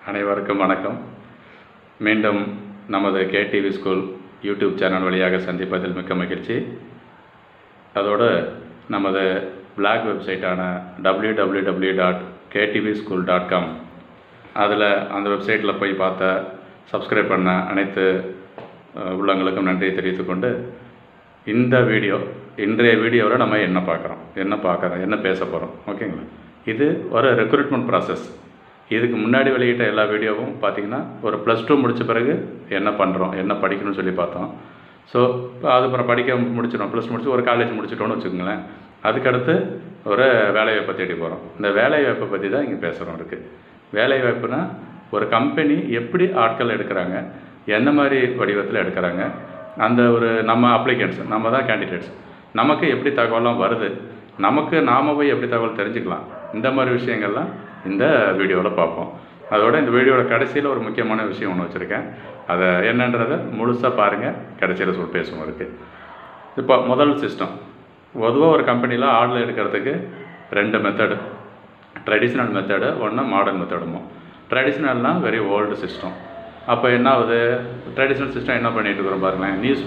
அனைவருக்கும் வணக்கம். மீண்டும் நமது கேடிவி ஸ்கூல் யூடியூப் சேனல் வழியாக சந்திப்பதில் மிக்க மகிழ்ச்சி. அதோடு நமது பிளாக் வெப்சைட்டான www.ktvschool.com அதில் அந்த வெப்சைட்டில் போய் பார்த்த சப்ஸ்கிரைப் பண்ண அனைத்து உள்ளங்களுக்கும் நன்றியை தெரிவித்துக்கொண்டு இன்றைய வீடியோவில் நம்ம என்ன பேச போகிறோம் ஓகேங்களா. இது ஒரு ரெக்ரூட்மெண்ட் ப்ராசஸ். இதுக்கு முன்னாடி வெளியிட்ட எல்லா வீடியோவும் பார்த்திங்கன்னா ஒரு +2 முடித்த பிறகு என்ன பண்ணுறோம், என்ன படிக்கணும்னு சொல்லி பார்த்தோம். ஸோ அதுக்கப்புறம் படிக்க முடிச்சிடும், +2 முடிச்சு ஒரு காலேஜ் முடிச்சிட்டோன்னு வச்சுக்கோங்களேன். அதுக்கடுத்து ஒரு வேலைவாய்ப்பை தேடி போகிறோம். இந்த வேலைவாய்ப்பை பற்றி தான் இங்கே பேசுகிறோம் இருக்குது. வேலைவாய்ப்புனா ஒரு கம்பெனி எப்படி ஆட்கள் எடுக்கிறாங்க, எந்த மாதிரி வடிவத்தில் எடுக்கிறாங்க, அந்த ஒரு நம்ம அப்ளிகன்ஸ், நம்ம தான் கேண்டிடேட்ஸ், நமக்கு எப்படி தகவலாம் வருது, நாம் போய் எப்படி தகவல் தெரிஞ்சுக்கலாம், இந்த மாதிரி விஷயங்கள்லாம் இந்த வீடியோவில் பார்ப்போம். அதோட இந்த வீடியோட கடைசியில் ஒரு முக்கியமான விஷயம் ஒன்று வச்சுருக்கேன். அதை என்னன்றதை முழுசாக பாருங்கள், கடைசியில் பேசுவோம் இருக்குது. இப்போ முதல் சிஸ்டம், பொதுவாக ஒரு கம்பெனியில் ஆர்டர் எடுக்கிறதுக்கு 2 மெத்தடு, ட்ரெடிஷ்னல் மெத்தடு, ஒன்று மாடர்ன் மெத்தடுமோ. ட்ரெடிஷ்னல்னால் வெரி ஓல்டு சிஸ்டம். அப்போ என்ன ஆகுது, ட்ரெடிஷ்னல் சிஸ்டம் என்ன பண்ணிகிட்டு இருக்கிறோம் பாருங்களேன். நியூஸ்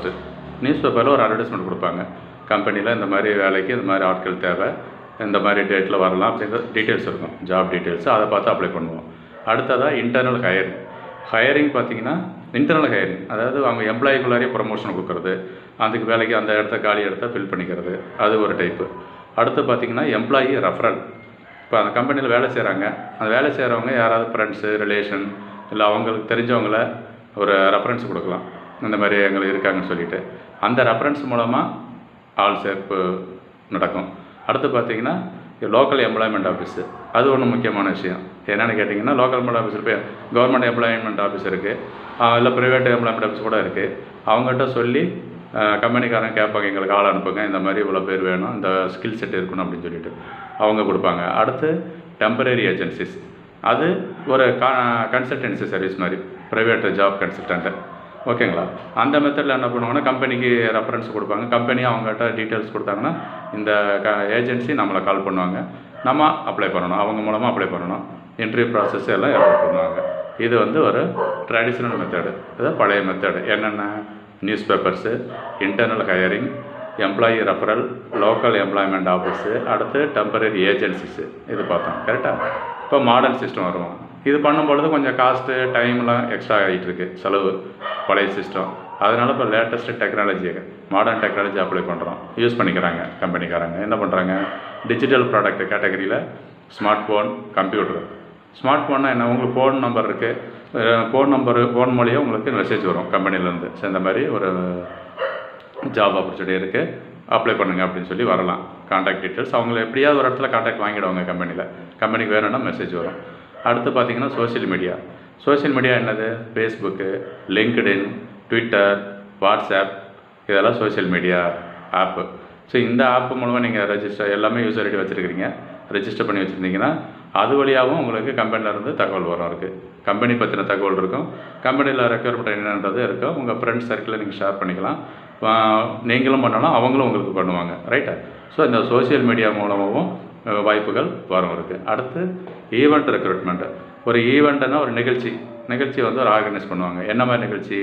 பேப்பரில் ஒரு அட்வர்டைஸ்மெண்ட் கொடுப்பாங்க. கம்பெனியில் இந்த மாதிரி வேலைக்கு இந்த மாதிரி ஆட்கள் தேவை, இந்த மாதிரி டேட்டில் வரலாம் அப்படிங்கிற டீட்டெயில்ஸ் இருக்கும், ஜாப் டீட்டெயில்ஸ். அதை பார்த்து அப்ளை பண்ணுவோம். அடுத்ததாக இன்டர்னல் ஹையரிங் பார்த்திங்கன்னா இன்டர்னல் ஹையரிங், அதாவது அவங்க எம்ப்ளாயிக்குள்ளாரே ப்ரமோஷன் கொடுக்குறது, அதுக்கு வேலைக்கு அந்த காலி இடத்த ஃபில் பண்ணிக்கிறது, அது ஒரு டைப்பு. அடுத்து பார்த்திங்கன்னா எம்ப்ளாயி ரெஃபரல். இப்போ அந்த கம்பெனியில் வேலை செய்கிறாங்க, அந்த வேலை செய்கிறவங்க யாராவது ஃப்ரெண்ட்ஸு, ரிலேஷன், இல்லை அவங்களுக்கு தெரிஞ்சவங்கள ஒரு ரெஃபரன்ஸ் கொடுக்கலாம், இந்த மாதிரி எங்களுக்கு இருக்காங்கன்னு சொல்லிவிட்டு அந்த ரெஃபரன்ஸ் மூலமாக ஆள் சேர்ப்பு நடக்கும். அடுத்து பார்த்திங்கன்னா லோக்கல் எம்ப்ளாய்மெண்ட் ஆஃபீஸு, அது ஒன்று முக்கியமான விஷயம். என்னென்னு கேட்டிங்கன்னா, லோக்கல் எம்ப்ளாய் ஆஃபீஸ் இப்போ கவர்மெண்ட் எம்ப்ளாய்மெண்ட் ஆஃபீஸ் இருக்குது, இல்லை ப்ரைவேட் எம்ப்ளாய்மெண்ட் ஆஃபீஸ் கூட இருக்குது. அவங்ககிட்ட சொல்லி கம்பெனிக்காரங்க கேட்பாங்க, எங்களுக்கு ஆள் அனுப்புங்க, இந்த மாதிரி இவ்வளோ பேர் வேணும், இந்த ஸ்கில் செட் இருக்கணும் அப்படின்னு சொல்லிட்டு அவங்க கொடுப்பாங்க. அடுத்து டெம்பரரி ஏஜென்சிஸ், அது ஒரு கன்சல்டன்சி சர்வீஸ் மாதிரி, ப்ரைவேட் ஜாப் கன்சல்டன்ட்டு ஓகேங்களா. அந்த மெத்தடில் என்ன பண்ணுவாங்கன்னா, கம்பெனிக்கு ரெஃபரன்ஸ் கொடுப்பாங்க, கம்பெனி அவங்ககிட்ட டீட்டெயில்ஸ் கொடுத்தாங்கன்னா இந்த ஏஜென்சி நம்மளை கால் பண்ணுவாங்க, நம்ம அப்ளை பண்ணணும், அவங்க மூலமாக அப்ளை பண்ணணும், இன்டர்வியூ ப்ராசஸ் எல்லாம் ஏற்பாடு பண்ணுவாங்க. இது ஒரு ட்ரெடிஷ்னல் மெத்தடு. இது பழைய மெத்தடு. என்னென்ன, news papers, internal hiring, employee referral, local employment office, அடுத்து டெம்பரரி ஏஜென்சிஸு, இது பார்த்தோம் கரெக்டாக. இப்போ மாடர்ன் சிஸ்டம் வருவோம். இது பண்ணும்பொழுது கொஞ்சம் காஸ்ட்டு, டைம்லாம் எக்ஸ்ட்ரா ஆகிட்டுருக்கு, செலவு பழைய சிஸ்டம். அதனால் இப்போ latest technology, modern technology apply பண்ணுறோம், யூஸ் பண்ணிக்கிறாங்க கம்பெனிக்காரங்க. என்ன பண்ணுறாங்க, டிஜிட்டல் ப்ராடக்ட் கேட்டகரியில் ஸ்மார்ட் ஃபோன், கம்ப்யூட்டர். ஸ்மார்ட் ஃபோன்னா என்ன, உங்களுக்கு ஃபோன் நம்பர் இருக்குது, ஃபோன் மூலியம் உங்களுக்கு மெசேஜ் வரும் கம்பெனிலேருந்து, இந்த மாதிரி ஒரு ஜாப் ஆப்பர்ச்சுனிட்டி இருக்குது, அப்ளை பண்ணுங்கள் அப்படின்னு சொல்லி வரலாம். கான்டாக்ட் டீட்டெயில்ஸ் அவங்கள எப்படியாவது ஒரு இடத்துல கான்டாக்ட் வாங்கிடுவாங்க கம்பெனியில், கம்பெனிக்கு வேணும்னா மெசேஜ் வரும். அடுத்து பார்த்திங்கன்னா சோஷியல் மீடியா என்னது, ஃபேஸ்புக்கு, லிங்க்டின், ட்விட்டர், வாட்ஸ்அப், இதெல்லாம் சோஷியல் மீடியா ஆப்பு. ஸோ இந்த ஆப்பு மூலமாக நீங்கள் எல்லாமே யூசர் ஐடி வச்சுருக்கிறீங்க, ரெஜிஸ்டர் பண்ணி வச்சுருந்தீங்கன்னா அது வழியாகவும் உங்களுக்கு கம்பெனிலேருந்து தகவல் வரும் இருக்குது. கம்பெனி பற்றின தகவல் இருக்கும், கம்பெனியில் ரெக்யர்மெண்ட் என்னன்றது இருக்கும். உங்கள் ஃப்ரெண்ட்ஸ் சர்க்கிளில் நீங்கள் ஷேர் பண்ணிக்கலாம், நீங்களும் பண்ணலாம், அவங்களும் உங்களுக்கு பண்ணுவாங்க, ரைட்டா. ஸோ இந்த சோஷியல் மீடியா மூலமாகவும் வாய்ப்புகள் வரும் இருக்குது. அடுத்து ஈவெண்ட் ரெக்ரூட்மெண்ட்டு. ஒரு ஈவெண்ட்டுன்னா ஒரு நிகழ்ச்சி ஒரு ஆர்கனைஸ் பண்ணுவாங்க. என்ன மாதிரி நிகழ்ச்சி,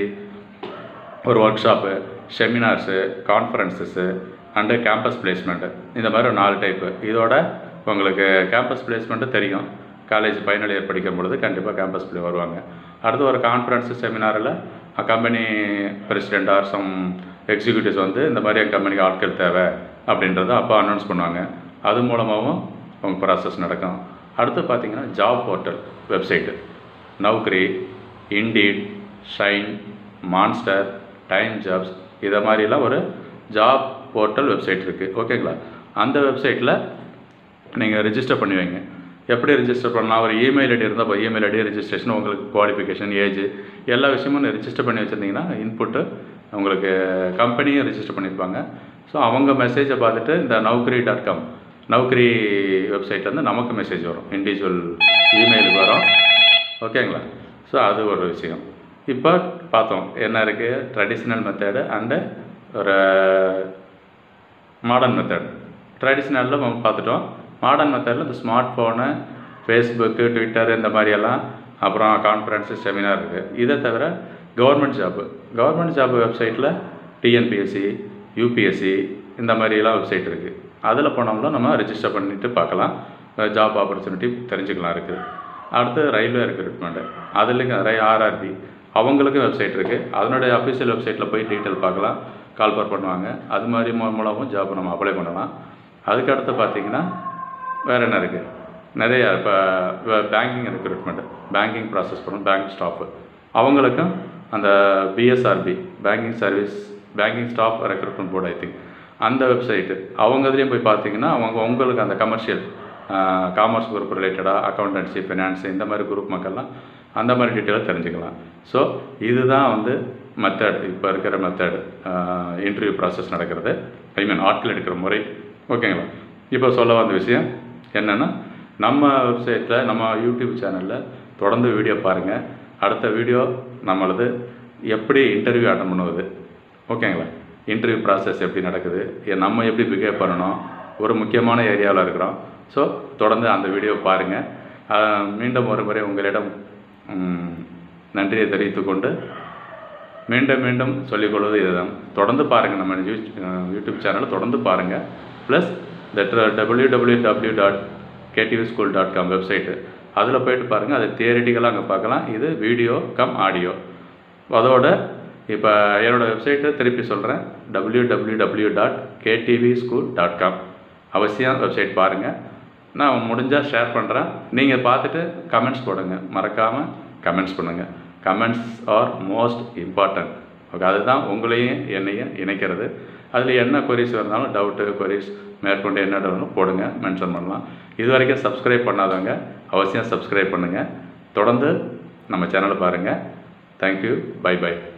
ஒரு workshop, seminars, conferences and campus placement, இந்த மாதிரி ஒரு 4 டைப்பு. இதோட உங்களுக்கு கேம்பஸ் பிளேஸ்மெண்ட்டு தெரியும், காலேஜ் ஃபைனல் இயர் படிக்கும் பொழுது கண்டிப்பாக கேம்பஸ் பிளே வருவாங்க. அடுத்து ஒரு கான்ஃபரன்ஸு, செமினாரில் company president or some executives இந்த மாதிரி என் கம்பெனிக்கு ஆட்கள் தேவை அப்படின்றத அப்போ அனௌன்ஸ் பண்ணுவாங்க. அது மூலமாகவும் அவங்க ப்ராசஸ் நடக்கும். அடுத்து பார்த்திங்கன்னா job portal website, Naukri, Indeed, Shine, Monster, Time Jobs, இதை மாதிரிலாம் ஒரு ஜாப் போர்ட்டல் வெப்சைட் இருக்குது ஓகேங்களா. அந்த வெப்சைட்டில் நீங்கள் ரிஜிஸ்டர் பண்ணி வைங்க. எப்படி ரிஜிஸ்டர் பண்ணலாம், ஒரு இமெயில் ஐடி இருந்தால் இப்போ இமெயில் ஐடி ரிஜிஸ்ட்ரேஷன், உங்களுக்கு குவாலிஃபிகேஷன், ஏஜ், எல்லா விஷயமும் ரிஜிஸ்டர் பண்ணி வச்சுருந்தீங்கன்னா இன்புட்டு உங்களுக்கு கம்பெனியும் ரிஜிஸ்டர் பண்ணியிருப்பாங்க. ஸோ அவங்க மெசேஜை பார்த்துட்டு இந்த நௌக்ரி வெப்சைட்லேருந்து நமக்கு மெசேஜ் வரும், இண்டிவிஜுவல் இமெயிலுக்கு வரும் ஓகேங்களா. ஸோ அது ஒரு விஷயம். இப்போ பார்த்தோம் என்ன இருக்குது, ட்ரெடிஷ்னல் மெத்தடு அண்டு ஒரு மாடர்ன் மெத்தட். ட்ரெடிஷ்னலில் பார்த்துட்டோம். மாடர்ன் மெத்தடில் இந்த ஸ்மார்ட் ஃபோனு, ஃபேஸ்புக்கு, ட்விட்டர் இந்த மாதிரியெல்லாம் அப்புறம் கான்ஃபரன்ஸு செமினார் இருக்குது. இதை தவிர கவர்மெண்ட் ஜாப்பு வெப்சைட்டில் டிஎன்பிஎஸ்சி, யூபிஎஸ்சி இந்த மாதிரிலாம் வெப்சைட் இருக்குது. அதில் போனோம்னா நம்ம ரெஜிஸ்டர் பண்ணிவிட்டு பார்க்கலாம், ஜாப் ஆப்பர்ச்சுனிட்டி தெரிஞ்சுக்கலாம் இருக்குது. அடுத்து ரயில்வே ரெக்ரூட்மெண்ட்டு, அதில் ஆர்ஆர்பி அவங்களுக்கும் வெப்சைட் இருக்குது. அதனுடைய அஃபிஷியல் வெப்சைட்டில் போய் டீட்டெயில் பார்க்கலாம், கால்ஃபர் பண்ணுவாங்க. அது மாதிரி மூலமும் ஜாப் நம்ம அப்ளை பண்ணலாம். அதுக்கடுத்து பார்த்திங்கன்னா வேறு என்ன இருக்குது, நிறைய இப்போ பேங்கிங் ரெக்ரூட்மெண்ட்டு, பேங்கிங் ப்ராசஸ் பண்ணணும், பேங்க் ஸ்டாஃபு அவங்களுக்கும் அந்த BSRB banking staff recruitment board I think அந்த வெப்சைட்டு அவங்க இதுலேயும் போய் பார்த்தீங்கன்னா உங்களுக்கு அந்த காமர்ஸ் குரூப் ரிலேட்டடாக அக்கௌண்டன்சி, ஃபினான்ஸு இந்த மாதிரி குரூப் மக்கள்லாம் அந்த மாதிரி டீட்டெயிலாக தெரிஞ்சுக்கலாம். ஸோ இதுதான் மெத்தட், இப்போ இருக்கிற மெத்தட் இன்டர்வியூ ப்ராசஸ் நடக்கிறது, ஆட்கள் எடுக்கிற முறை. ஓகேங்களா? இப்போ சொல்ல வந்த விஷயம் என்னென்னா, நம்ம வெப்சைட்டில் நம்ம யூடியூப் சேனலில் தொடர்ந்து வீடியோ பாருங்கள். அடுத்த வீடியோ நம்மளது எப்படி இன்டர்வியூ அட்டன் பண்ணுவது, ஓகேங்களா, இன்டர்வியூ ப்ராசஸ் எப்படி நடக்குது, நம்ம எப்படி பிஹேவ் பண்ணணும், ஒரு முக்கியமான ஏரியாவில் இருக்கிறோம். ஸோ தொடர்ந்து அந்த வீடியோ பாருங்கள். மீண்டும் ஒரு முறை உங்களிடம் நன்றியை தெரிவித்துக்கொண்டு மீண்டும் சொல்லிக்கொள்வது இதுதான். தொடர்ந்து பாருங்கள், நம்ம யூடியூப் சேனலை தொடர்ந்து பாருங்கள். ப்ளஸ் www.ktvschool.com வெப்சைட்டு, அதில் போய்ட்டு பாருங்கள். அது தியரிட்டிக்கலாக அங்கே பார்க்கலாம். இது வீடியோ கம் ஆடியோ. அதோட இப்போ என்னோடய வெப்சைட்டை திருப்பி சொல்கிறேன், www.ktvschool.com. அவசியம் வெப்சைட் பாருங்கள். நான் முடிஞ்சால் ஷேர் பண்ணுறேன். நீங்கள் பார்த்துட்டு கமெண்ட்ஸ் போடுங்க, மறக்காமல் கமெண்ட்ஸ் பண்ணுங்கள். Comments are most important. Okay, அதுதான் உங்களையும் என்னையும் இணைக்கிறது. அதில் என்ன கொரிஸ் இருந்தாலும், டவுட்டு கொரிஸ் மேற்கொண்டு என்ன டவுட்னு போடுங்க, மென்ஷன் பண்ணலாம். இது வரைக்கும் சப்ஸ்கிரைப் பண்ணாதவங்க அவசியம் சப்ஸ்கிரைப் பண்ணுங்கள். தொடர்ந்து நம்ம சேனலை பாருங்கள். Thank you, by.